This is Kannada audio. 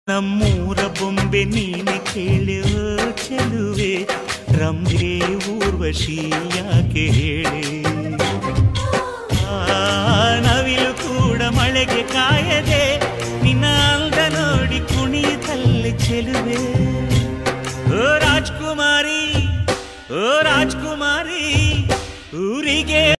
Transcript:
ನಮ್ಮೂರ ಬೊಂಬೆ ನೀನೆ ಕೇಳು ಚೆಲುವೆ, ರಂಭೆ ಊರ್ವಶಿ ಯಾಕೆ ಹೇಳೆ. ನವಿಲು ಕೂಡ ಮಳೆಗೆ ಕಾಯದೆ ನಿನ್ನ ಅಂದ ನೋಡಿ ಕುಣಿತಲ್ಲಿ ಚೆಲುವೆ. ಓ ರಾಜ್ಕುಮಾರಿ, ಓ ರಾಜ್ಕುಮಾರಿ, ಊರಿಗೆ